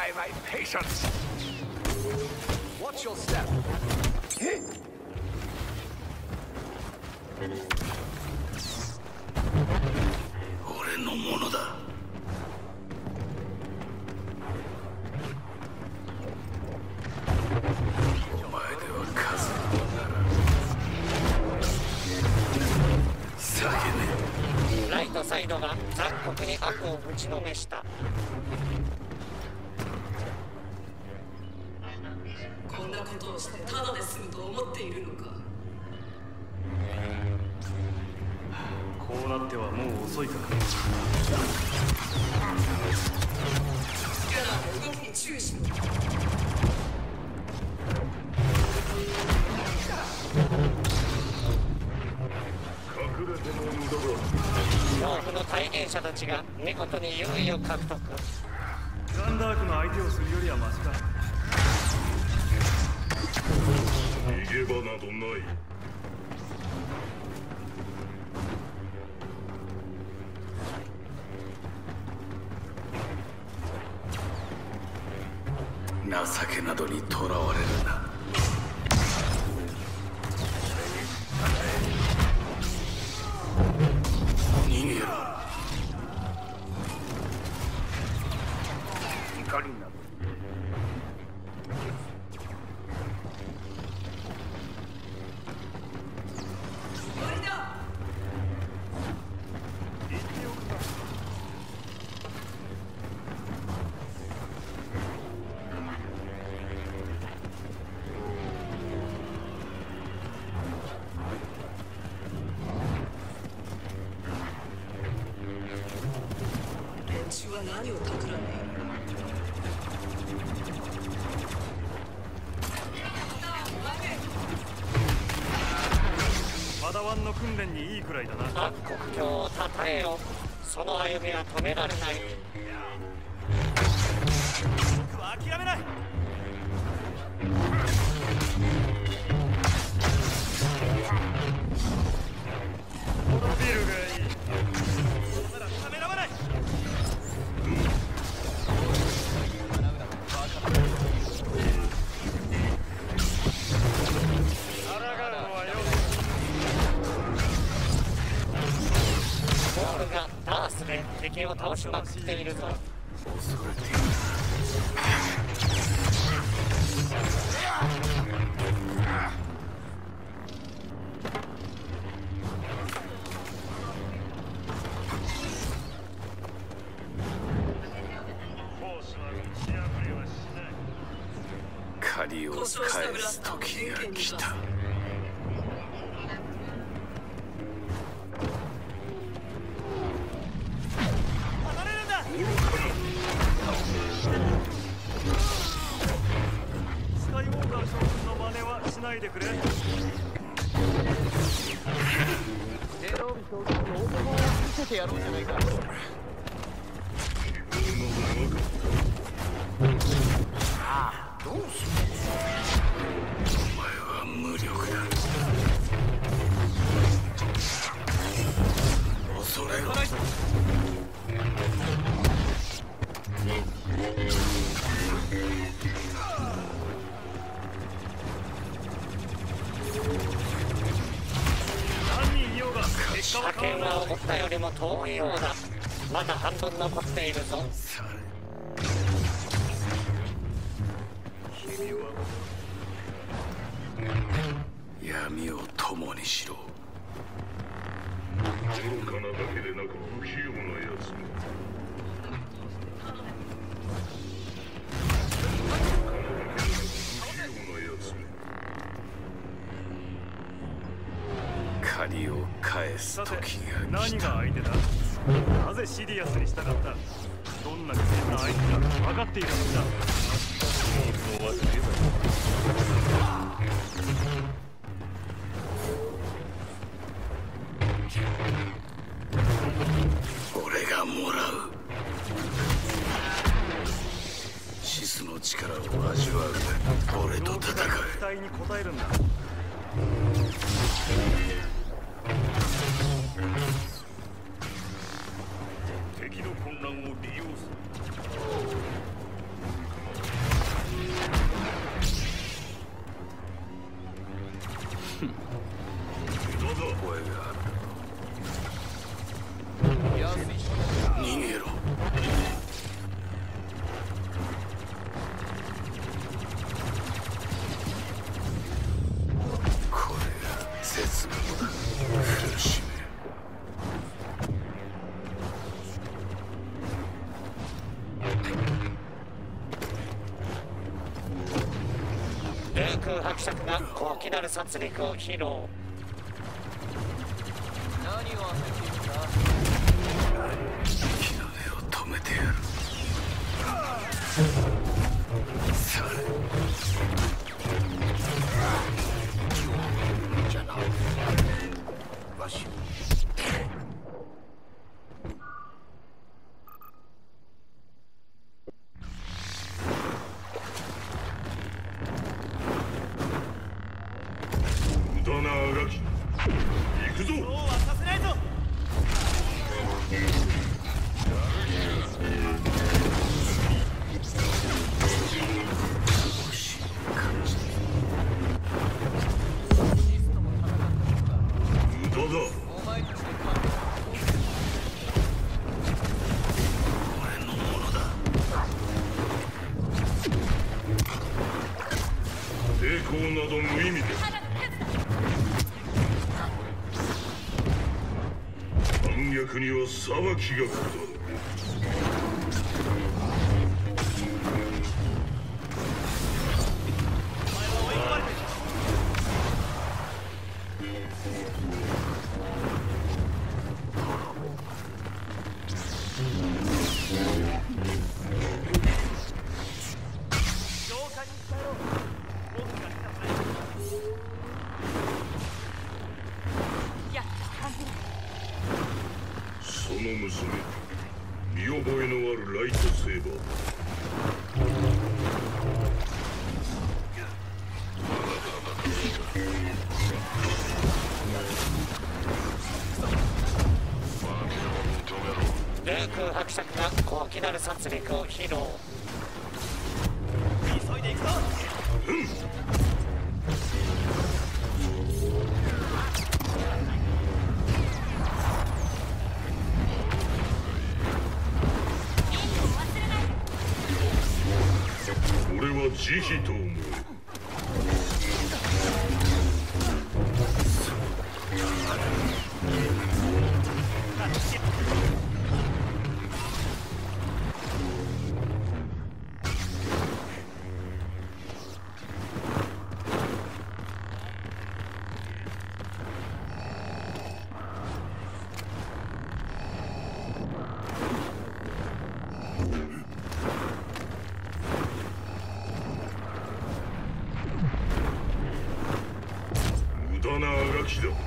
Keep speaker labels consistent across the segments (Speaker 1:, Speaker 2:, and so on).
Speaker 1: Try my patience. Watch your step.
Speaker 2: 俺のものだ。お前では数にもならん。叫べ。
Speaker 3: ライトサイドが残酷に悪を打ちのめした。
Speaker 4: こんなことをしてただで済むと思っているのか。
Speaker 5: こうなってはもう遅いか。
Speaker 4: 動きに注意しろ。
Speaker 2: 隠れても無駄だ。
Speaker 3: 恐怖の体現者たちが見事に優位を獲得。
Speaker 5: ガンダークの相手をするよりはマシか。
Speaker 2: 逃げ場などない。情けなどにとらわれるな。逃げろ。
Speaker 1: 怒りになる。
Speaker 4: 何を企んでいる。
Speaker 5: パダワンの訓練にいいくらいだな。
Speaker 3: 暗黒教をたたえよ。その歩みは止められない。
Speaker 5: 僕は諦めない。このビールがいい。まだためらわない。
Speaker 3: ボールがダースで敵を倒しまくっているぞ。
Speaker 2: 恐れている。借りを返す時が来た。
Speaker 5: スカイウォーカー将軍の真似はしないでくれ。
Speaker 1: テロビ将軍の大物を見せてやろうじゃないか。ああ、どうする。
Speaker 2: お前は無力だ。恐れろ。
Speaker 3: 射程は思ったよりも遠いようだ。まだ半分残っているぞ。
Speaker 2: 君は闇を共にしろ。愚かなだけでなく不器用なやつも。借りを返す時が来た。
Speaker 5: 何が相手だ。なぜシリアスにしたかった。どんな危険な相手か分かっているのだ。
Speaker 2: 俺がもらう。シスの力を味わう。俺と戦う。
Speaker 5: 期待に応えるんだ。敵の混乱を利用する。
Speaker 2: 声がある。
Speaker 1: 安いし
Speaker 2: 逃げろ。これが絶望だ。苦しめ。
Speaker 3: 領空伯爵が高機なる殺戮を披露。
Speaker 1: 何を焦っているんだ。
Speaker 2: 息の根を止めてやる。され。じゃな。わし。
Speaker 5: 無駄なあがき。行くぞ。そうはさせないぞ。無駄だ。
Speaker 1: お前たちで勝て。
Speaker 2: 俺のものだ。
Speaker 5: 抵抗など無意味です。反逆には裁きが下る。その娘、見覚えのあるライトセーバー。
Speaker 3: 領空伯爵が高機なる殺戮を披露。急いで行くぞ。
Speaker 5: 俺は慈悲と思う。無駄なあがきだ。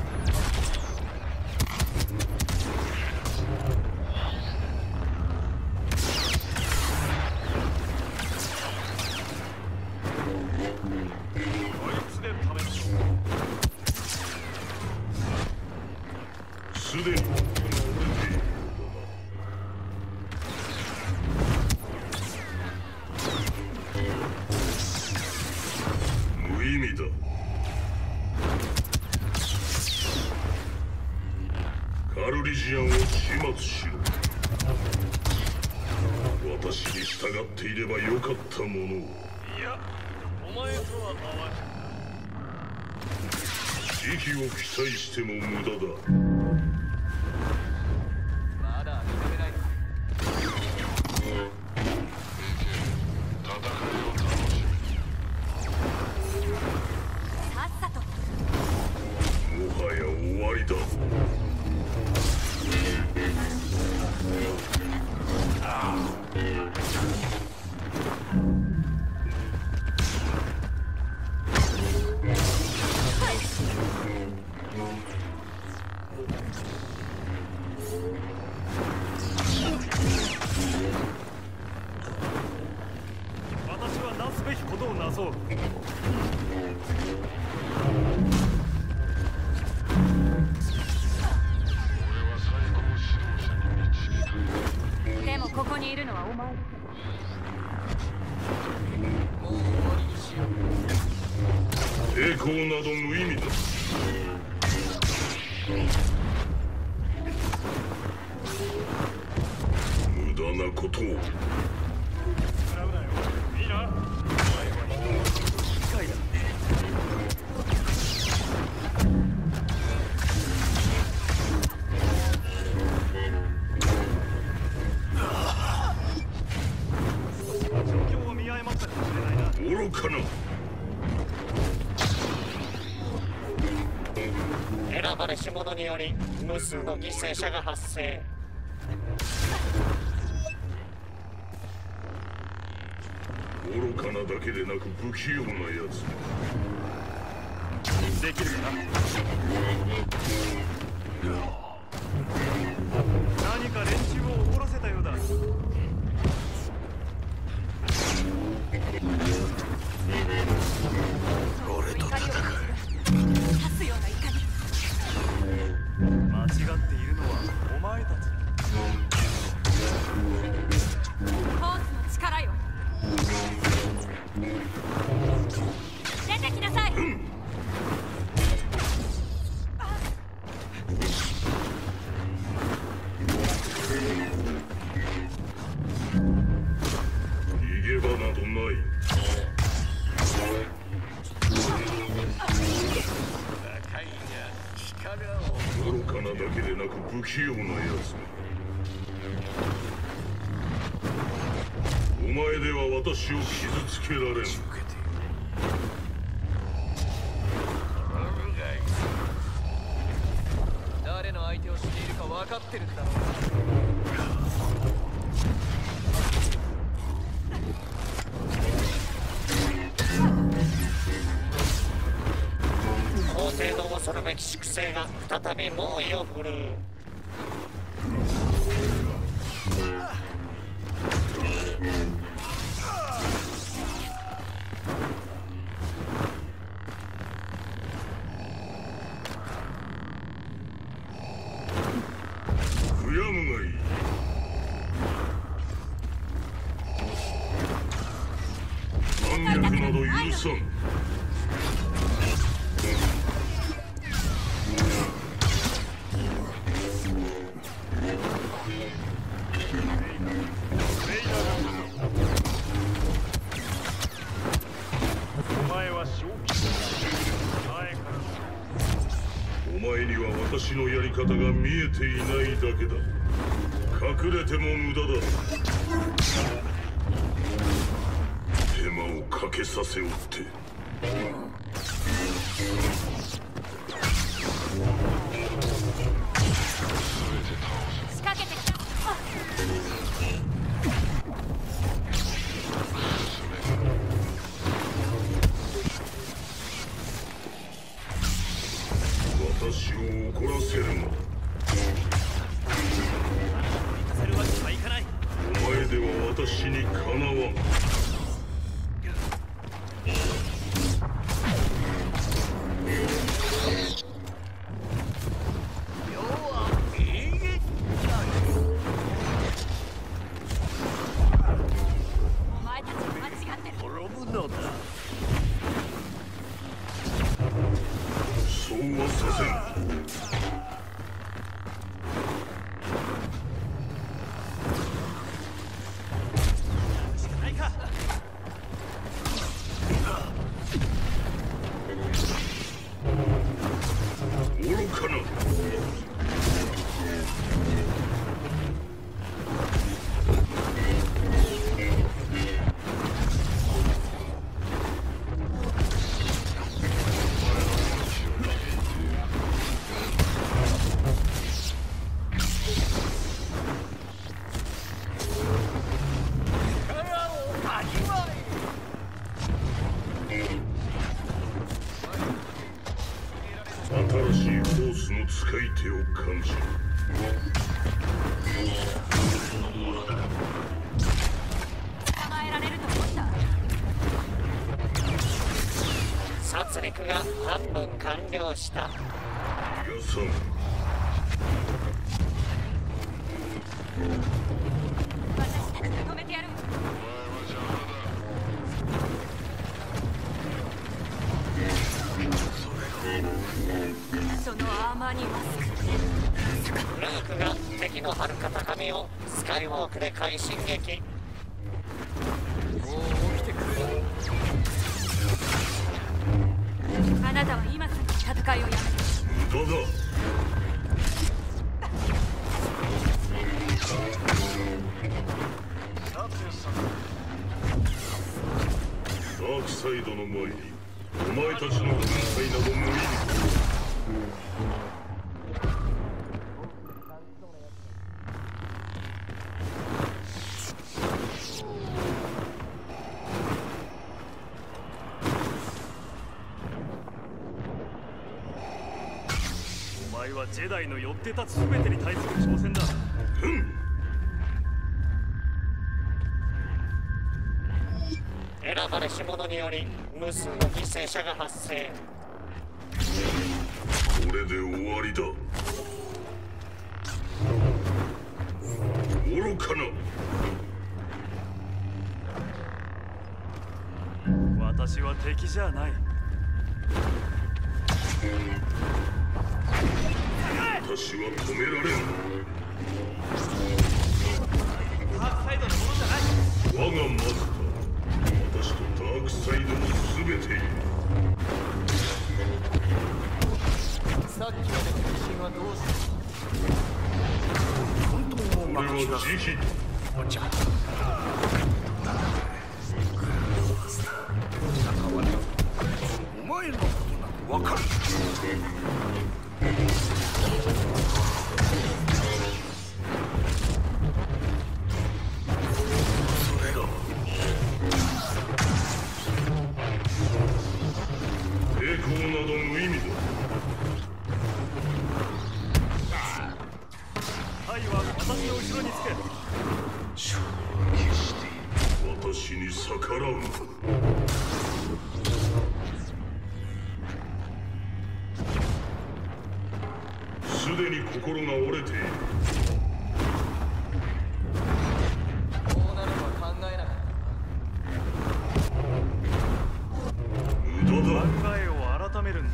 Speaker 5: すでに無意味だ。カルリジアンを始末しろ。私に従っていればよかったものを。いや、お前とは合わない。時期を期待しても無駄だ。
Speaker 1: まだ認めないのか。
Speaker 4: さっさと。
Speaker 5: もはや終わりだ。私はなすべきことをなそう。
Speaker 4: でもここにいるのはお前だ
Speaker 1: もう終わりにしよう。
Speaker 5: 抵抗など無意味だ。
Speaker 2: 無駄なことを。
Speaker 5: 食らうなよ。いいな。機械だ。状況を見誤ったかもしれないな。
Speaker 2: 愚かな。
Speaker 3: 選ばれし者により無数の犠牲者が発生。
Speaker 2: 愚かなだけでなく不器用なやつ。
Speaker 5: できるかな。何か連中を怒らせたようだ。
Speaker 2: 俺と戦う。
Speaker 4: 刺すような怒り。
Speaker 5: 間違っているのはお前たち。
Speaker 4: コースの力よ。出てきなさい。
Speaker 2: 逃げ場などない。愚かなだけでなく不器用なやつ。お前では私を傷つけられん。
Speaker 1: 誰の相手をしているか分かってるんだろう。
Speaker 3: 法廷の恐るべき粛清が再び猛威を振るう。
Speaker 2: 悔やむがいい。反逆など許さん。
Speaker 5: お前は正気。前から。
Speaker 2: お前には私のやり方が見えていないだけだ。隠れても無駄だ。手間をかけさせおって。
Speaker 4: 仕掛けてきた。
Speaker 2: 私を怒らせるな。
Speaker 5: 行かせるわけにはいかない。
Speaker 2: お前では私にかなわん。
Speaker 4: お前たちは間違ってる。
Speaker 5: 滅ぶのだ。
Speaker 2: そうはさせん。
Speaker 5: ないか。
Speaker 2: 愚かな。新しいフォースの使い手を感じる。
Speaker 4: 捕まえられると思った。
Speaker 3: 殺戮が半分完了した。
Speaker 2: 逃がさん。
Speaker 4: 私たちが止めてやる。
Speaker 2: お
Speaker 4: そのアーマーにマスク。
Speaker 3: ルークが敵の遥か高みをスカイウォークで快進撃。
Speaker 1: もう起きてくれ。
Speaker 4: あなたは今すぐ戦いをやめて。
Speaker 2: 無駄だ。ダークサイドの前にお前たちの軍隊など無意味。
Speaker 5: お前はジェダイの寄って立つ全てに対する挑戦だ。
Speaker 3: 選ばれし者により無数の犠牲者が発生。
Speaker 2: これで終わりだ。愚かな。
Speaker 5: 私は敵じゃない。
Speaker 2: 私は止められん。
Speaker 1: ダークサイドのものじゃない。
Speaker 2: 我がマスター、私とダークサイドの全てに。
Speaker 1: さっきまでの自信はどうした。
Speaker 2: これは慈悲。
Speaker 6: お前のことなど分かる。
Speaker 2: 抵抗など無意味だ。
Speaker 5: タイは私の後ろにつけ。
Speaker 2: 私に逆らうな。すでに心が折れている。
Speaker 1: こうなるのは考えなかった。
Speaker 2: 無駄だ。
Speaker 5: 考えを改めるんだ。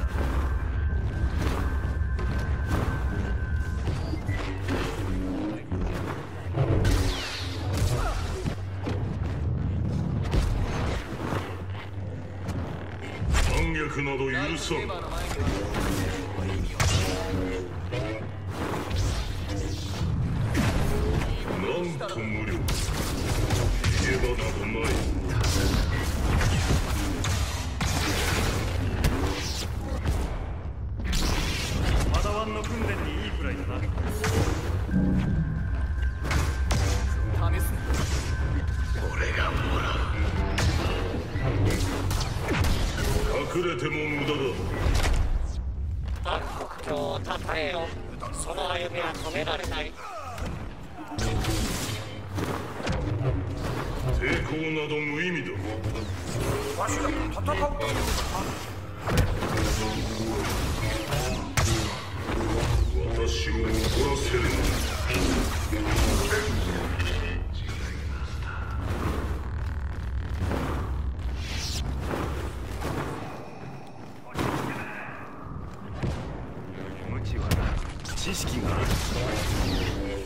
Speaker 2: 反逆など許さん。なんと無力。逃げ場などない。
Speaker 5: パダワンの訓練にいいくらいだな。
Speaker 1: 試すな。
Speaker 6: 俺がもらう。
Speaker 2: 隠れても無駄だ。
Speaker 3: 暗黒鏡をたたえよ。その歩みは止められない。
Speaker 2: 抵抗など無意味だ。
Speaker 6: わしらと戦うというのか。
Speaker 2: 私を怒らせるな。
Speaker 5: 無知はな、知識がある。